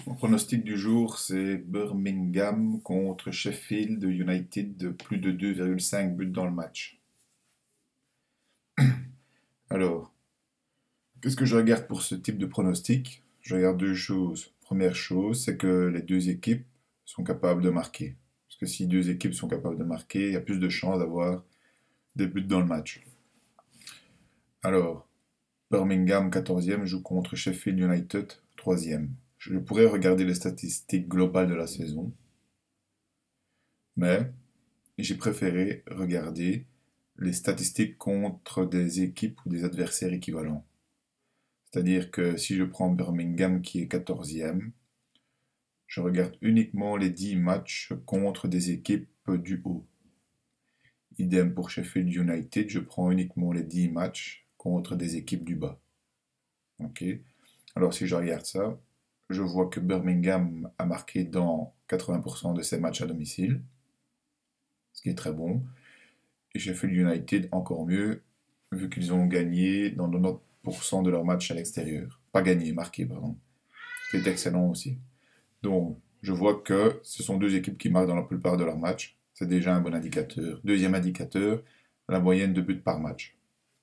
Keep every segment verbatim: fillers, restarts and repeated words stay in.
Mon pronostic du jour, c'est Birmingham contre Sheffield United de plus de deux virgule cinq buts dans le match. Alors, qu'est-ce que je regarde pour ce type de pronostic? Je regarde deux choses. Première chose, c'est que les deux équipes sont capables de marquer. Parce que si deux équipes sont capables de marquer, il y a plus de chances d'avoir des buts dans le match. Alors, Birmingham quatorzième joue contre Sheffield United troisième. Je pourrais regarder les statistiques globales de la saison, mais j'ai préféré regarder les statistiques contre des équipes ou des adversaires équivalents. C'est-à-dire que si je prends Birmingham qui est quatorzième, je regarde uniquement les dix matchs contre des équipes du haut. Idem pour Sheffield United, je prends uniquement les dix matchs contre des équipes du bas. Ok. Alors si je regarde ça, je vois que Birmingham a marqué dans quatre-vingts pour cent de ses matchs à domicile, ce qui est très bon. Et Sheffield United encore mieux, vu qu'ils ont gagné dans quatre-vingt-dix pour cent de leurs matchs à l'extérieur. Pas gagné, marqué, pardon. C'est excellent aussi. Donc, je vois que ce sont deux équipes qui marquent dans la plupart de leurs matchs. C'est déjà un bon indicateur. Deuxième indicateur, la moyenne de buts par match.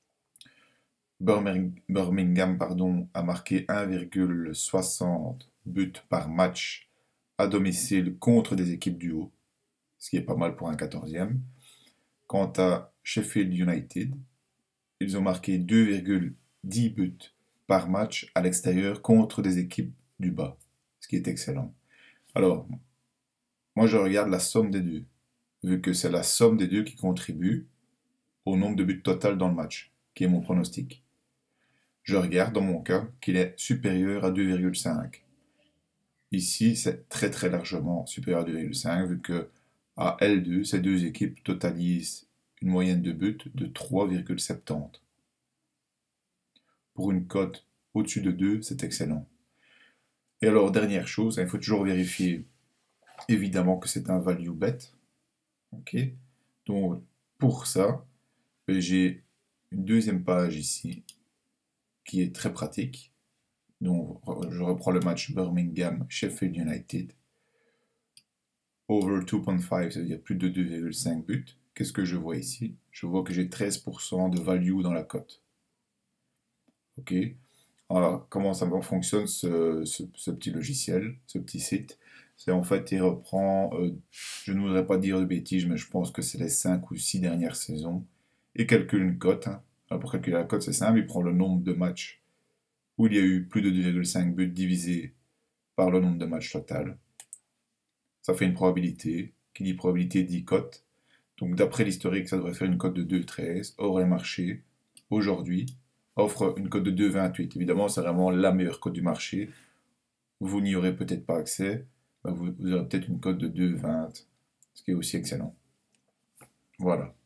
Birmingham pardon, a marqué un virgule soixante buts par match à domicile contre des équipes du haut, ce qui est pas mal pour un quatorzième. Quant à Sheffield United, ils ont marqué deux virgule dix buts par match à l'extérieur contre des équipes du bas, ce qui est excellent. Alors, moi je regarde la somme des deux, vu que c'est la somme des deux qui contribue au nombre de buts total dans le match, qui est mon pronostic. Je regarde dans mon cas qu'il est supérieur à deux virgule cinq. Ici, c'est très très largement supérieur à deux virgule cinq, vu que à L deux, ces deux équipes totalisent une moyenne de buts de trois virgule soixante-dix. Pour une cote au-dessus de deux, c'est excellent. Et alors, dernière chose, il faut toujours vérifier évidemment que c'est un value bet. Ok. Donc, pour ça, j'ai une deuxième page ici qui est très pratique. Donc, je reprends le match Birmingham-Sheffield United. Over deux virgule cinq, ça veut dire plus de deux virgule cinq buts. Qu'est-ce que je vois ici? Je vois que j'ai treize pour cent de value dans la cote. Ok. Alors, comment ça fonctionne ce, ce, ce petit logiciel, ce petit site? C'est en fait, il reprend, euh, je ne voudrais pas dire de bêtises, mais je pense que c'est les cinq ou six dernières saisons, et calcule une cote. Hein. Alors pour calculer la cote, c'est simple, il prend le nombre de matchs où il y a eu plus de deux virgule cinq buts divisé par le nombre de matchs total. Ça fait une probabilité. Qui dit probabilité dit cote. Donc d'après l'historique, ça devrait faire une cote de deux virgule treize. Or, le marché, aujourd'hui, offre une cote de deux virgule vingt-huit. Évidemment, c'est vraiment la meilleure cote du marché. Vous n'y aurez peut-être pas accès. Vous, vous aurez peut-être une cote de deux virgule vingt, ce qui est aussi excellent. Voilà.